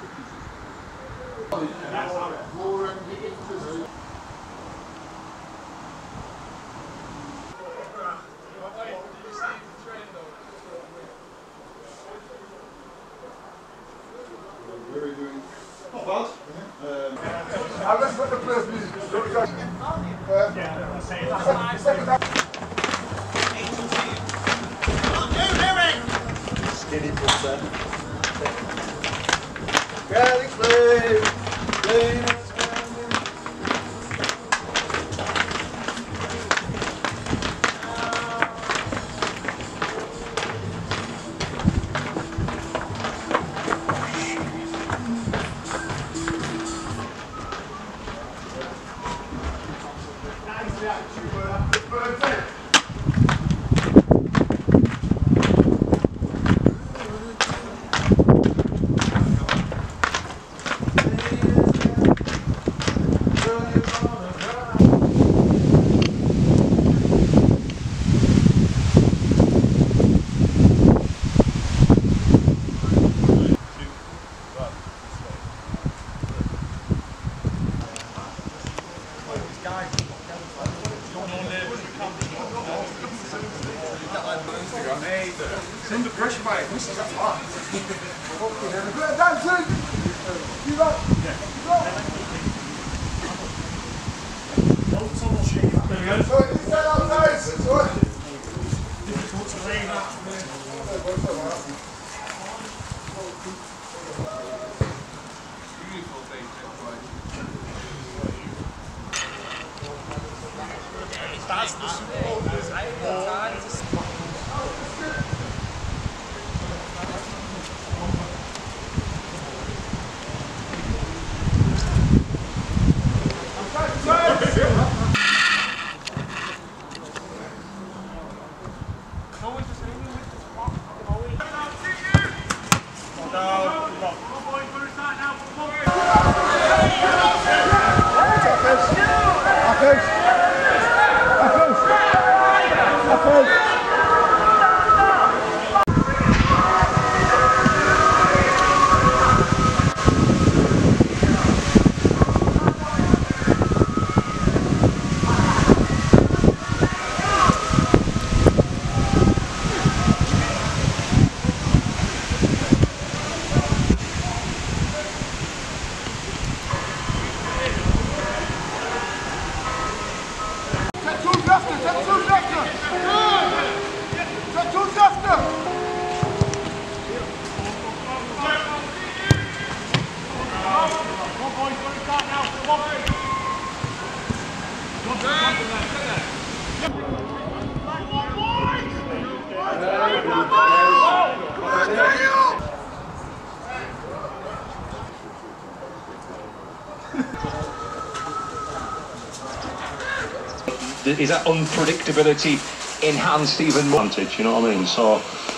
Let's put the first music. Skinny putter. Kelly Clay. It's under pressure, mate. This is hot. You got. There we go. So it's that outside. It's all right. Difficult to read that. Beautiful thing. That's the supporters. Is that unpredictability enhanced even more? You know what I mean? So.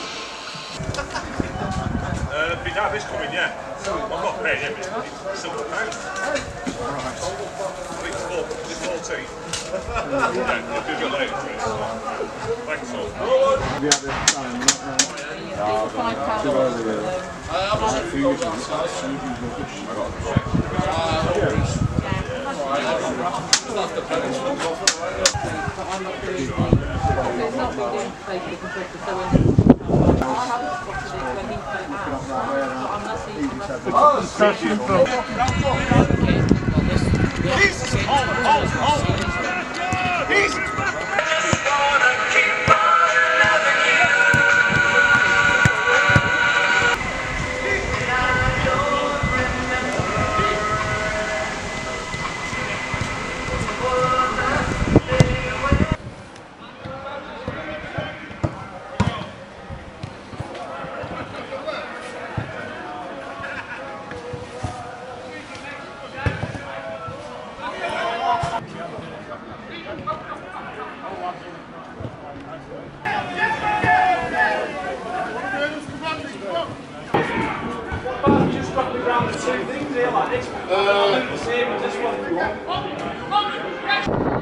Big out this coming, yeah. I'm not paying him, it's still the pound. Alright. It's 14. Yeah, we'll do it later, please. Thanks all. Have you had this time? Just roughly around the two things here, like this. I think the same as this one if you want.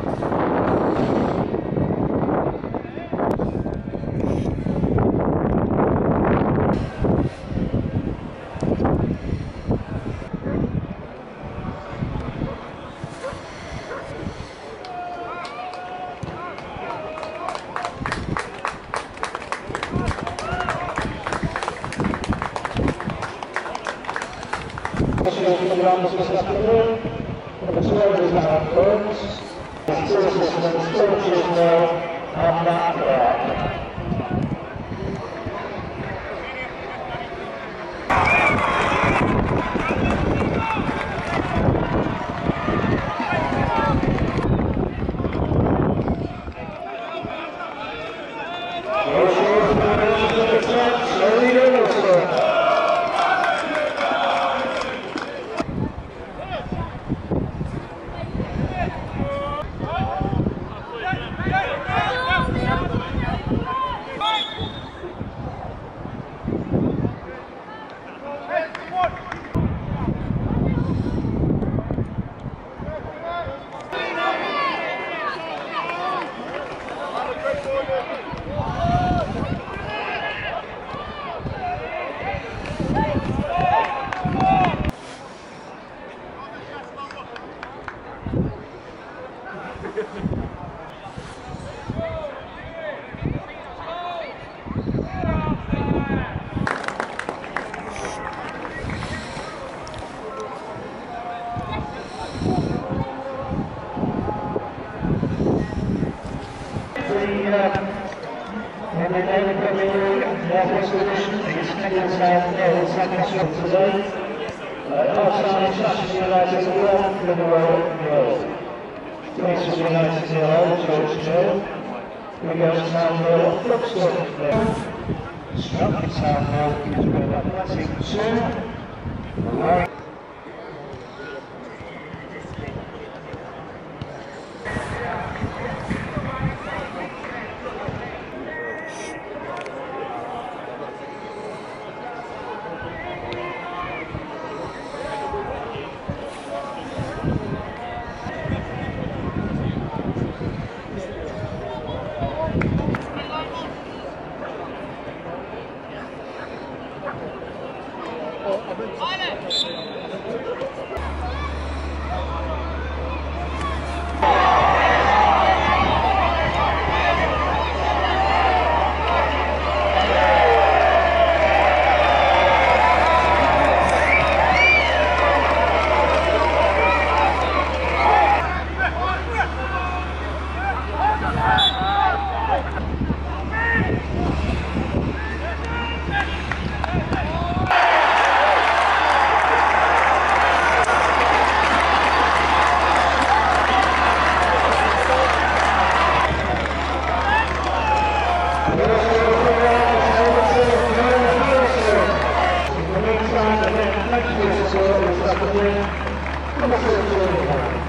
Come on,